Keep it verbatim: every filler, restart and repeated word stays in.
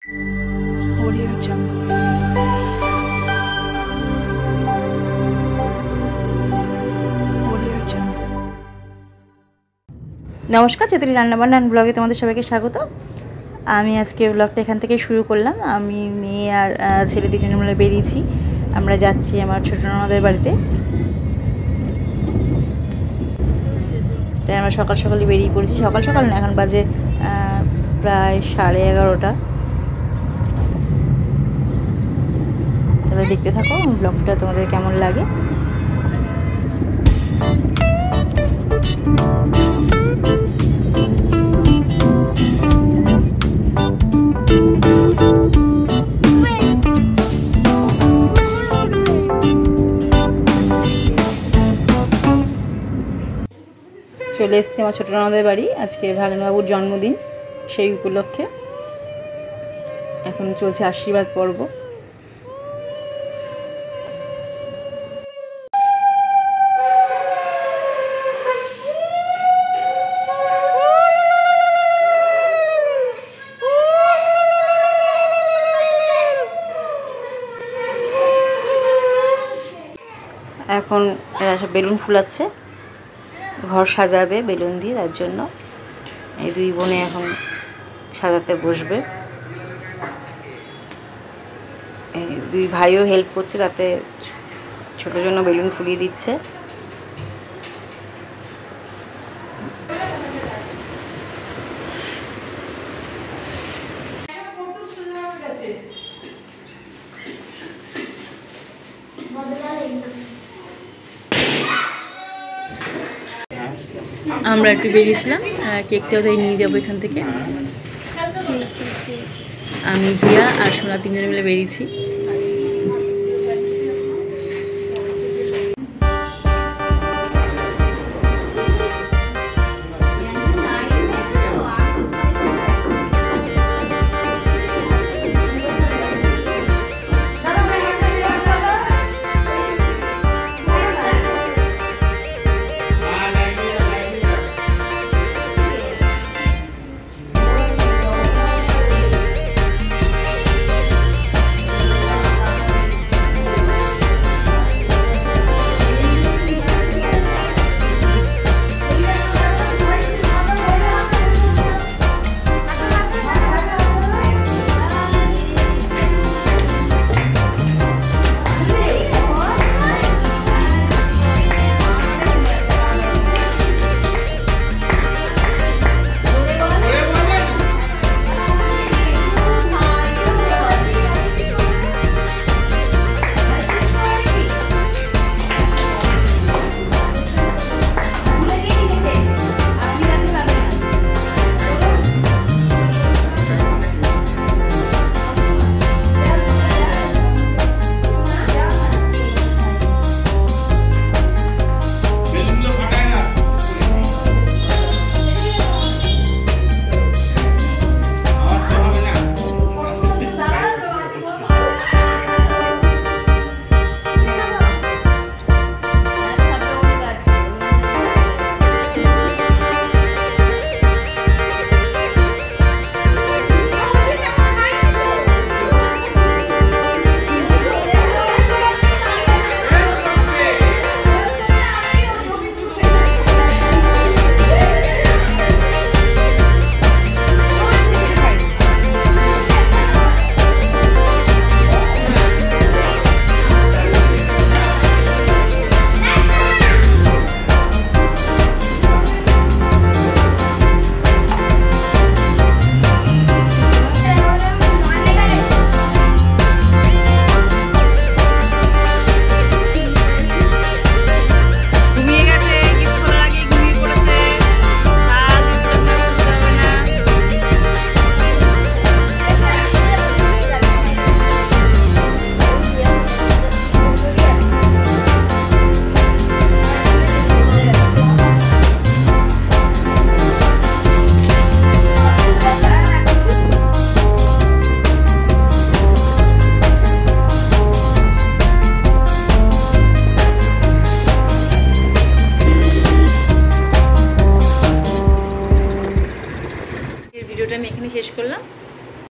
Audio Jungle. Audio Jungle. নমস্কার, চৈতালি রান্নাবান্না ব্লগে তোমাদের সবাইকে স্বাগত। আমি আজকে ব্লগটা এখান থেকে শুরু করলাম। আমি মেয়ে আর ছেলে তিনজন মিলে বেরিয়েছি। আমরা যাচ্ছি আমার ছোটো ননদের বাড়িতে। তাই আমরা সকাল সকালই বেরিয়ে পড়েছি। সকাল সকাল না, এখন বাজে প্রায় সাড়ে এগারোটা। তাহলে দেখতে থাকো ব্লগটা, তোমাদের কেমন লাগে। চলে এসেছি আমার ছোটো ননদের বাড়ি। আজকে ভাগ্নেবাবুর জন্মদিন, সেই উপলক্ষে এখন চলছে আশীর্বাদ পর্ব। এখন এরা সব বেলুন ফুলাচ্ছে, ঘর সাজাবে বেলুন দিয়ে, তার জন্য এই দুই বোনে এখন সাজাতে বসবে। এই দুই ভাইও হেল্প করছে, তাতে ছোটোর জন্য বেলুন ফুলিয়ে দিচ্ছে। আমরা একটু বেরিয়েছিলাম, কেকটাও তাই নিয়ে যাবো এখান থেকে। আমি দিয়া আর সোনা তিনজনে মিলে বেরিয়েছি।